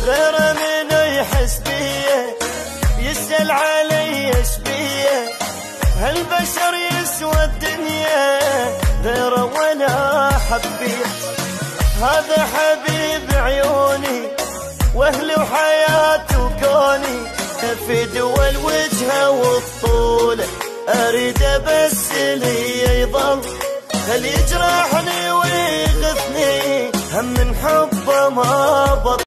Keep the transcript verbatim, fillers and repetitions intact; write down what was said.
غير منو يحس بيه يسأل علي ايش بيه. هالبشر يسوى الدنيا غيره ولا حبيت. هذا حبيب عيوني واهلي وحياتي وكوني. في دول وجهه والطولة اريده بس لي يضل. هل يجرحني ويغثني هم من حبه ما بطل.